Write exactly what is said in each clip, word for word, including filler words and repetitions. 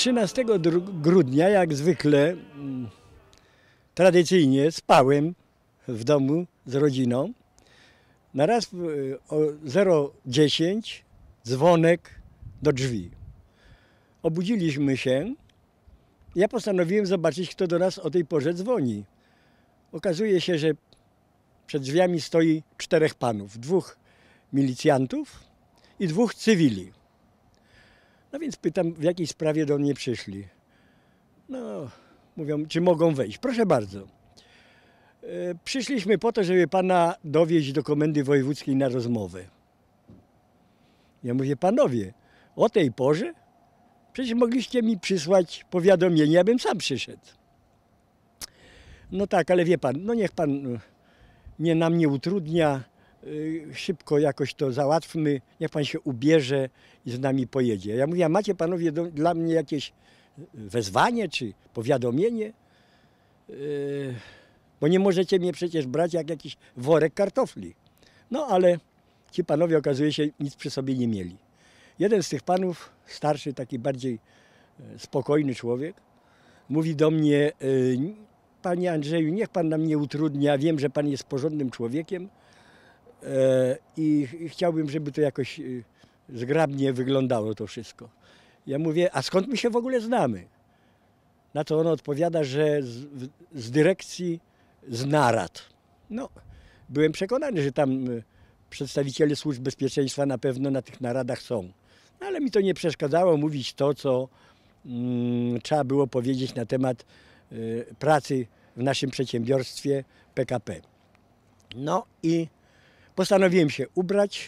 trzynastego grudnia, jak zwykle, tradycyjnie spałem w domu z rodziną. Naraz o zero dziesięć dzwonek do drzwi. Obudziliśmy się. Ja postanowiłem zobaczyć, kto do nas o tej porze dzwoni. Okazuje się, że przed drzwiami stoi czterech panów, dwóch milicjantów i dwóch cywili. No więc pytam, w jakiej sprawie do mnie przyszli. No, mówią, czy mogą wejść. Proszę bardzo. E, przyszliśmy po to, żeby pana dowieźć do komendy wojewódzkiej na rozmowę. Ja mówię, panowie, o tej porze? Przecież mogliście mi przysłać powiadomienie, abym sam przyszedł. No tak, ale wie pan, no niech pan nie nam nie utrudnia, szybko jakoś to załatwmy, niech pan się ubierze i z nami pojedzie. Ja mówię, a macie panowie do, dla mnie jakieś wezwanie czy powiadomienie? Yy, bo nie możecie mnie przecież brać jak jakiś worek kartofli. No ale ci panowie, okazuje się, nic przy sobie nie mieli. Jeden z tych panów, starszy, taki bardziej spokojny człowiek, mówi do mnie, panie Andrzeju, niech pan nam nie utrudnia, wiem, że pan jest porządnym człowiekiem i chciałbym, żeby to jakoś zgrabnie wyglądało to wszystko. Ja mówię, a skąd my się w ogóle znamy? Na to on odpowiada, że z, z dyrekcji z narad. No, byłem przekonany, że tam przedstawiciele służb bezpieczeństwa na pewno na tych naradach są. No, ale mi to nie przeszkadzało mówić to, co mm, trzeba było powiedzieć na temat y, pracy w naszym przedsiębiorstwie P K P. No i postanowiłem się ubrać.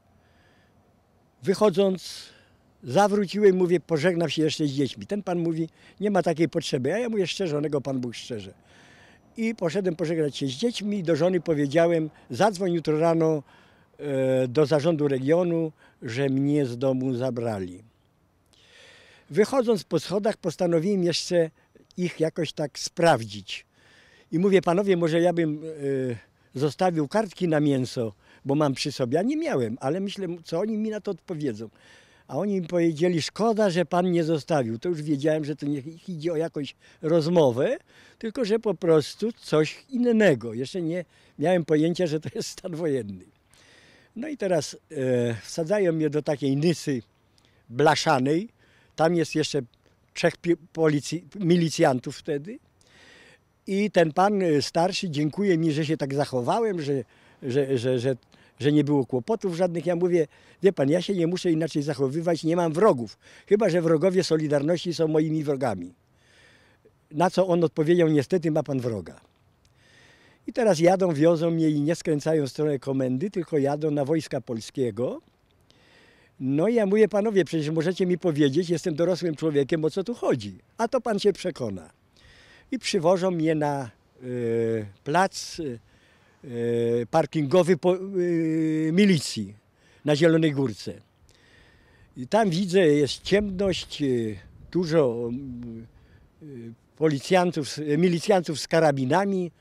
Wychodząc, zawróciłem, mówię, pożegnam się jeszcze z dziećmi. Ten pan mówi, nie ma takiej potrzeby. A ja mówię, szczerze, onego Pan Bóg szczerze. I poszedłem pożegnać się z dziećmi. Do żony powiedziałem, zadzwoń jutro rano e, do zarządu regionu, że mnie z domu zabrali. Wychodząc po schodach, postanowiłem jeszcze ich jakoś tak sprawdzić. I mówię, panowie, może ja bym e, zostawił kartki na mięso, bo mam przy sobie. A nie miałem, ale myślę, co oni mi na to odpowiedzą. A oni mi powiedzieli, szkoda, że pan nie zostawił. To już wiedziałem, że to nie idzie o jakąś rozmowę, tylko że po prostu coś innego. Jeszcze nie miałem pojęcia, że to jest stan wojenny. No i teraz e, wsadzają mnie do takiej nysy blaszanej. Tam jest jeszcze trzech policji, milicjantów wtedy. I ten pan starszy dziękuję mi, że się tak zachowałem, że, że, że, że że nie było kłopotów żadnych. Ja mówię, wie pan, ja się nie muszę inaczej zachowywać, nie mam wrogów. Chyba że wrogowie Solidarności są moimi wrogami. Na co on odpowiedział, niestety ma pan wroga. I teraz jadą, wiozą mnie i nie skręcają w stronę komendy, tylko jadą na Wojska Polskiego. No i ja mówię, panowie, przecież możecie mi powiedzieć, jestem dorosłym człowiekiem, o co tu chodzi. A to pan się przekona. I przywożą mnie na y, plac y, parkingowy po, y, milicji na Zielonej Górce. I tam widzę, jest ciemność, y, dużo y, policjantów, milicjantów z karabinami,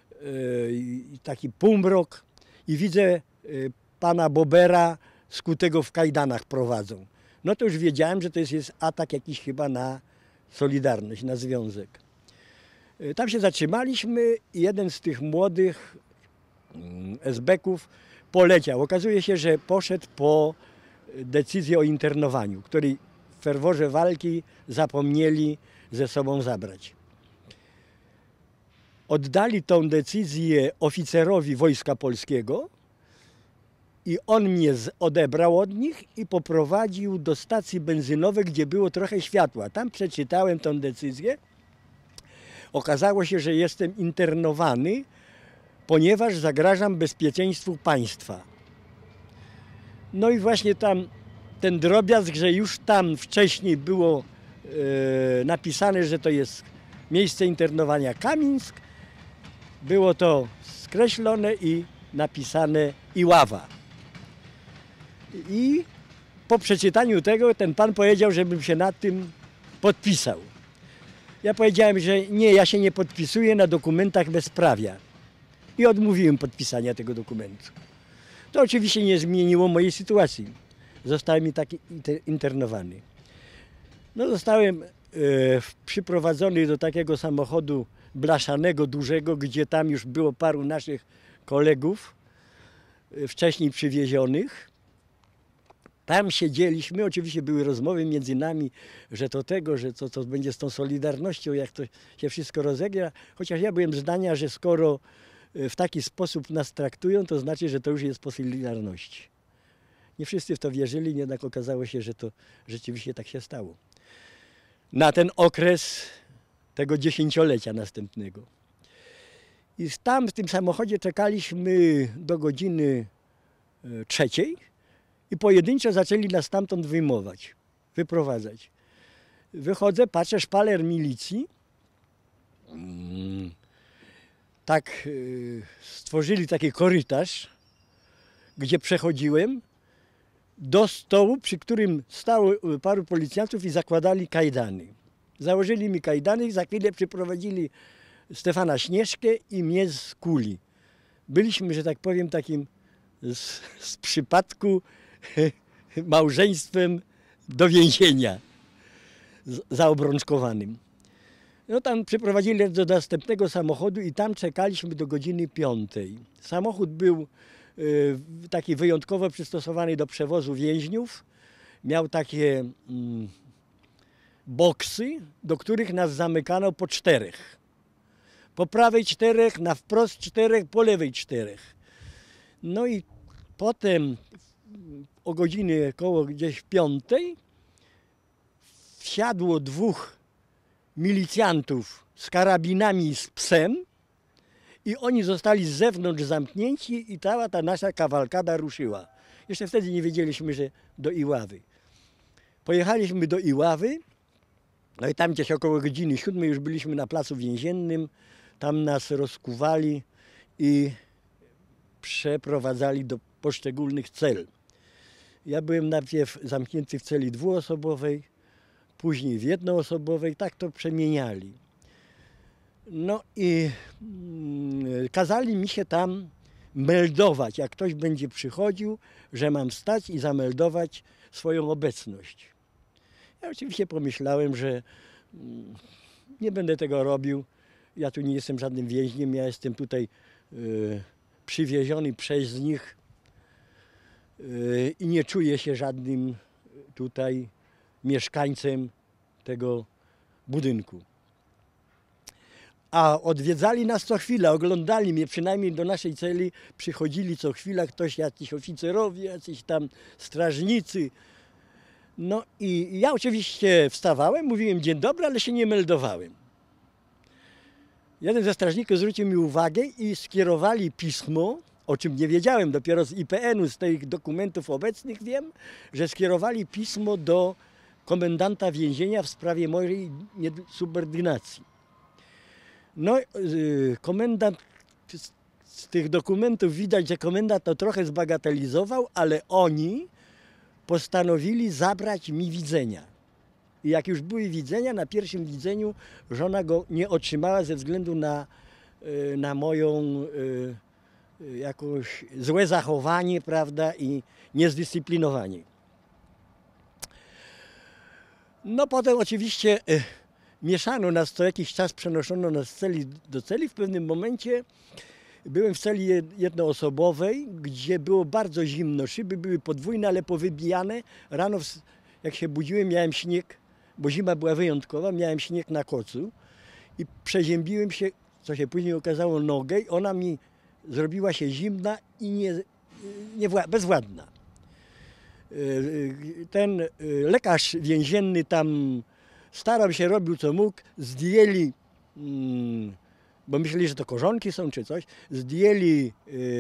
y, taki półmrok i widzę y, pana Bobera skutego w kajdanach prowadzą. No to już wiedziałem, że to jest, jest atak jakiś chyba na Solidarność, na związek. Y, tam się zatrzymaliśmy i jeden z tych młodych es be ków poleciał. Okazuje się, że poszedł po decyzję o internowaniu, której w ferworze walki zapomnieli ze sobą zabrać. Oddali tą decyzję oficerowi Wojska Polskiego i on mnie odebrał od nich i poprowadził do stacji benzynowej, gdzie było trochę światła. Tam przeczytałem tą decyzję. Okazało się, że jestem internowany, ponieważ zagrażam bezpieczeństwu państwa. No i właśnie tam ten drobiazg, że już tam wcześniej było e, napisane, że to jest miejsce internowania Kamińsk, było to skreślone i napisane Iława. I po przeczytaniu tego ten pan powiedział, żebym się nad tym podpisał. Ja powiedziałem, że nie, ja się nie podpisuję na dokumentach bezprawia. I odmówiłem podpisania tego dokumentu. To oczywiście nie zmieniło mojej sytuacji. Zostałem i tak internowany. No zostałem przyprowadzony do takiego samochodu blaszanego, dużego, gdzie tam już było paru naszych kolegów wcześniej przywiezionych. Tam siedzieliśmy, oczywiście były rozmowy między nami, że to tego, że co to będzie z tą Solidarnością, jak to się wszystko rozegra. Chociaż ja byłem zdania, że skoro w taki sposób nas traktują, to znaczy, że to już jest po Solidarności. Nie wszyscy w to wierzyli, jednak okazało się, że to rzeczywiście tak się stało. Na ten okres tego dziesięciolecia następnego. I tam w tym samochodzie czekaliśmy do godziny trzeciej i pojedynczo zaczęli nas stamtąd wyjmować, wyprowadzać. Wychodzę, patrzę, szpaler milicji. Tak stworzyli taki korytarz, gdzie przechodziłem do stołu, przy którym stało paru policjantów i zakładali kajdany. Założyli mi kajdany i za chwilę przyprowadzili Stefana Śnieżkę i mnie z kuli. Byliśmy, że tak powiem, takim z, z przypadku małżeństwem do więzienia z, zaobrączkowanym. No tam przyprowadzili do następnego samochodu i tam czekaliśmy do godziny piątej. Samochód był y, taki wyjątkowo przystosowany do przewozu więźniów. Miał takie mm, boksy, do których nas zamykano po czterech. Po prawej czterech, na wprost czterech, po lewej czterech. No i potem o godzinie około gdzieś piątej wsiadło dwóch milicjantów z karabinami i z psem i oni zostali z zewnątrz zamknięci i cała ta nasza kawalkada ruszyła. Jeszcze wtedy nie wiedzieliśmy, że do Iławy. Pojechaliśmy do Iławy, no i tam gdzieś około godziny siódmej już byliśmy na placu więziennym. Tam nas rozkuwali i przeprowadzali do poszczególnych cel. Ja byłem najpierw zamknięty w celi dwuosobowej, później w jednoosobowej, tak to przemieniali. No i mm, kazali mi się tam meldować, jak ktoś będzie przychodził, że mam stać i zameldować swoją obecność. Ja oczywiście pomyślałem, że mm, nie będę tego robił. Ja tu nie jestem żadnym więźniem, ja jestem tutaj y, przywieziony przez nich y, i nie czuję się żadnym tutaj mieszkańcem tego budynku. A odwiedzali nas co chwilę, oglądali mnie, przynajmniej do naszej celi przychodzili co chwila ktoś, jacyś oficerowie, jacyś tam strażnicy. No i ja oczywiście wstawałem, mówiłem dzień dobry, ale się nie meldowałem. Jeden ze strażników zwrócił mi uwagę i skierowali pismo, o czym nie wiedziałem, dopiero z I P N u, z tych dokumentów obecnych wiem, że skierowali pismo do komendanta więzienia w sprawie mojej subordynacji. No, komendant, z tych dokumentów widać, że komendant to trochę zbagatelizował, ale oni postanowili zabrać mi widzenia. I jak już były widzenia, na pierwszym widzeniu żona go nie otrzymała ze względu na, na moją jakoś złe zachowanie, prawda, i niezdyscyplinowanie. No potem oczywiście mieszano nas co jakiś czas, przenoszono nas z celi do celi. W pewnym momencie byłem w celi jednoosobowej, gdzie było bardzo zimno. Szyby były podwójne, ale powybijane. Rano jak się budziłem, miałem śnieg, bo zima była wyjątkowa, miałem śnieg na kocu i przeziębiłem się, co się później okazało, nogę i ona mi zrobiła się zimna i nie, nie, bezwładna. Ten lekarz więzienny tam starał się, robił co mógł, zdjęli, bo myśleli, że to korzonki są czy coś, zdjęli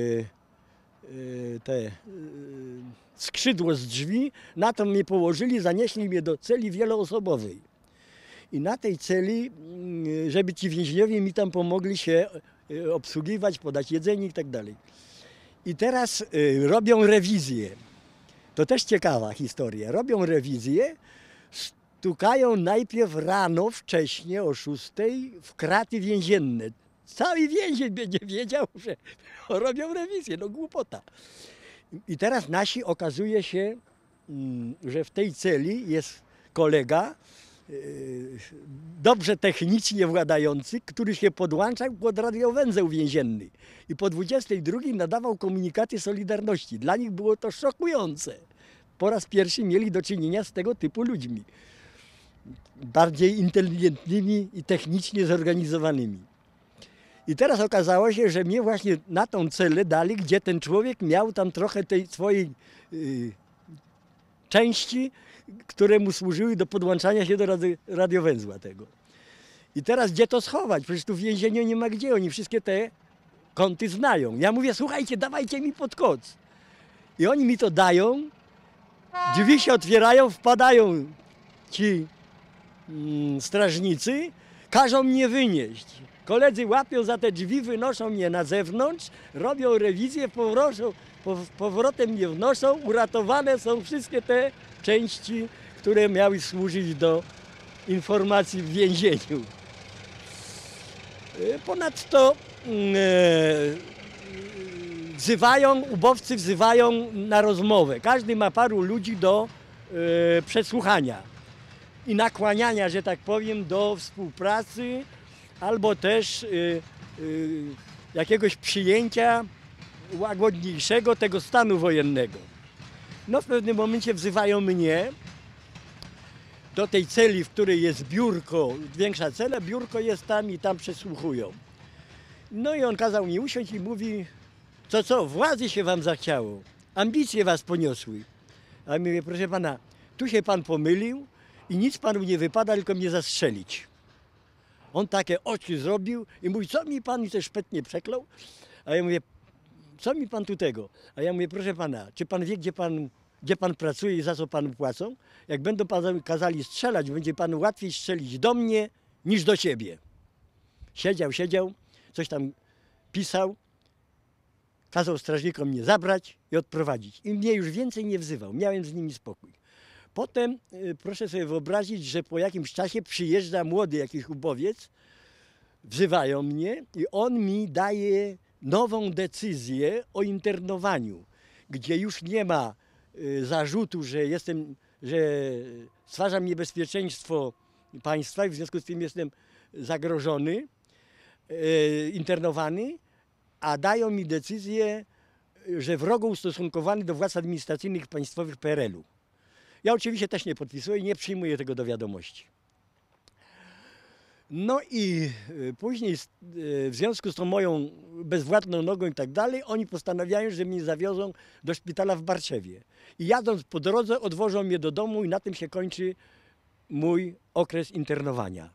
te skrzydło z drzwi, na to mnie położyli, zanieśli mnie do celi wieloosobowej. I na tej celi, żeby ci więźniowie mi tam pomogli się obsługiwać, podać jedzenie i tak dalej. I teraz robią rewizję. To też ciekawa historia. Robią rewizję, stukają najpierw rano, wcześnie o szóstej w kraty więzienne. Cały więzień będzie wiedział, że robią rewizję, no głupota. I teraz nasi okazuje się, że w tej celi jest kolega, dobrze technicznie władający, który się podłączał pod radiowęzeł więzienny i po dwudziestej drugiej nadawał komunikaty Solidarności. Dla nich było to szokujące. Po raz pierwszy mieli do czynienia z tego typu ludźmi. Bardziej inteligentnymi i technicznie zorganizowanymi. I teraz okazało się, że mnie właśnie na tą celę dali, gdzie ten człowiek miał tam trochę tej swojej yy, części, które mu służyły do podłączania się do rady, radiowęzła tego. I teraz gdzie to schować? Przecież tu w więzieniu nie ma gdzie, oni wszystkie te kąty znają. Ja mówię, słuchajcie, dawajcie mi pod koc. I oni mi to dają, drzwi się otwierają, wpadają ci mm, strażnicy, każą mnie wynieść. Koledzy łapią za te drzwi, wynoszą mnie na zewnątrz, robią rewizję, powroszą, powrotem mnie wnoszą, uratowane są wszystkie te części, które miały służyć do informacji w więzieniu. Ponadto e, wzywają, ubowcy wzywają na rozmowę. Każdy ma paru ludzi do e, przesłuchania i nakłaniania, że tak powiem, do współpracy albo też y, y, jakiegoś przyjęcia łagodniejszego tego stanu wojennego. No w pewnym momencie wzywają mnie do tej celi, w której jest biurko, większa cela, biurko jest tam i tam przesłuchują. No i on kazał mi usiąść i mówi, co co, władzy się wam zachciało, ambicje was poniosły. A ja mówię, proszę pana, tu się pan pomylił i nic panu nie wypada, tylko mnie zastrzelić. On takie oczy zrobił i mówi, co mi pan, i też szpetnie przeklął. A ja mówię, co mi pan tu tego? A ja mówię, proszę pana, czy pan wie, gdzie pan, gdzie pan pracuje i za co panu płacą? Jak będą panu kazali strzelać, będzie panu łatwiej strzelić do mnie niż do siebie. Siedział, siedział, coś tam pisał, kazał strażnikom mnie zabrać i odprowadzić. I mnie już więcej nie wzywał, miałem z nimi spokój. Potem y, proszę sobie wyobrazić, że po jakimś czasie przyjeżdża młody jakiś ubowiec, wzywają mnie i on mi daje nową decyzję o internowaniu, gdzie już nie ma y, zarzutu, że jestem, że stwarzam niebezpieczeństwo państwa i w związku z tym jestem zagrożony, y, internowany, a dają mi decyzję, że wrogo ustosunkowany do władz administracyjnych państwowych P R L u. Ja oczywiście też nie podpisuję i nie przyjmuję tego do wiadomości. No i później w związku z tą moją bezwładną nogą i tak dalej, oni postanawiają, że mnie zawiozą do szpitala w Barczewie. I jadąc po drodze odwożą mnie do domu i na tym się kończy mój okres internowania.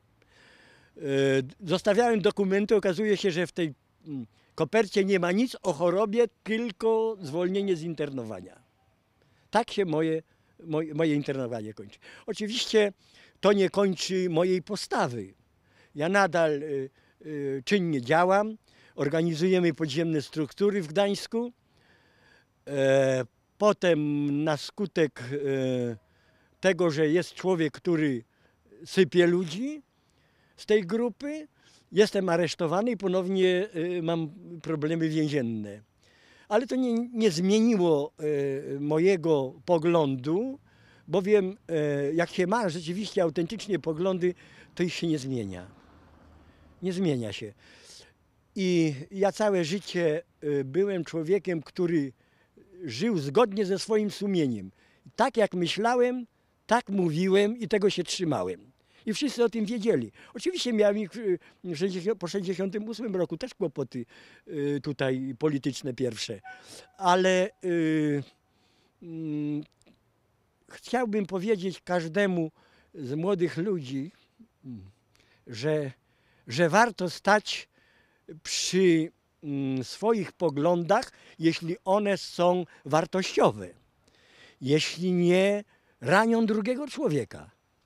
Zostawiałem dokumenty, okazuje się, że w tej kopercie nie ma nic o chorobie, tylko zwolnienie z internowania. Tak się moje Moje, moje internowanie kończy. Oczywiście to nie kończy mojej postawy. Ja nadal y, y, czynnie działam, organizujemy podziemne struktury w Gdańsku. E, potem na skutek e, tego, że jest człowiek, który sypie ludzi z tej grupy, jestem aresztowany i ponownie y, mam problemy więzienne. Ale to nie, nie zmieniło e, mojego poglądu, bowiem e, jak się ma rzeczywiście autentycznie poglądy, to ich się nie zmienia. Nie zmienia się. I ja całe życie e, byłem człowiekiem, który żył zgodnie ze swoim sumieniem. Tak jak myślałem, tak mówiłem i tego się trzymałem. I wszyscy o tym wiedzieli. Oczywiście miałem ich po sześćdziesiątym ósmym roku też kłopoty y, tutaj polityczne pierwsze. Ale y, y, chciałbym powiedzieć każdemu z młodych ludzi, że, że warto stać przy y, swoich poglądach, jeśli one są wartościowe. Jeśli nie ranią drugiego człowieka.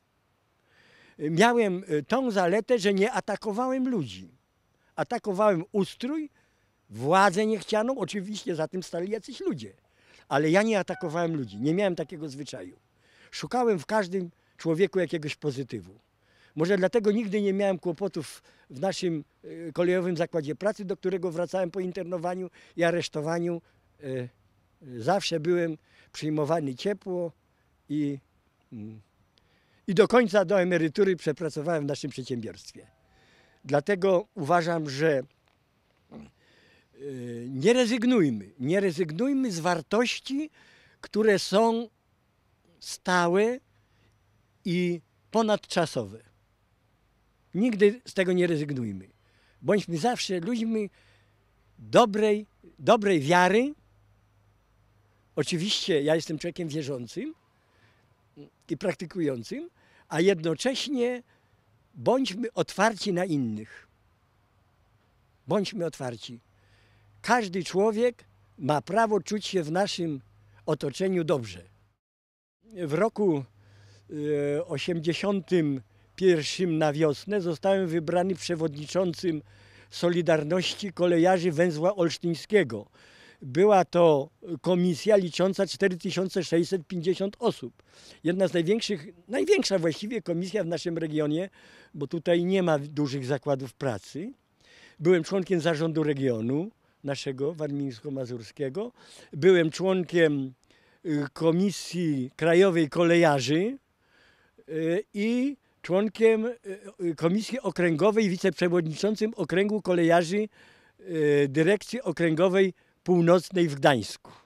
Miałem tą zaletę, że nie atakowałem ludzi. Atakowałem ustrój, władzę niechcianą, oczywiście za tym stali jacyś ludzie. Ale ja nie atakowałem ludzi, nie miałem takiego zwyczaju. Szukałem w każdym człowieku jakiegoś pozytywu. Może dlatego nigdy nie miałem kłopotów w naszym kolejowym zakładzie pracy, do którego wracałem po internowaniu i aresztowaniu. Zawsze byłem przyjmowany ciepło i i do końca, do emerytury przepracowałem w naszym przedsiębiorstwie. Dlatego uważam, że nie rezygnujmy, nie rezygnujmy z wartości, które są stałe i ponadczasowe. Nigdy z tego nie rezygnujmy. Bądźmy zawsze ludźmi dobrej, dobrej wiary. Oczywiście ja jestem człowiekiem wierzącym i praktykującym, a jednocześnie bądźmy otwarci na innych. Bądźmy otwarci. Każdy człowiek ma prawo czuć się w naszym otoczeniu dobrze. W roku osiemdziesiątym pierwszym na wiosnę zostałem wybrany przewodniczącym Solidarności Kolejarzy Węzła Olsztyńskiego. Była to komisja licząca cztery tysiące sześćset pięćdziesiąt osób. Jedna z największych, największa właściwie komisja w naszym regionie, bo tutaj nie ma dużych zakładów pracy. Byłem członkiem zarządu regionu naszego warmińsko-mazurskiego. Byłem członkiem Komisji Krajowej Kolejarzy i członkiem Komisji Okręgowej, wiceprzewodniczącym Okręgu Kolejarzy Dyrekcji Okręgowej Północnej w Gdańsku.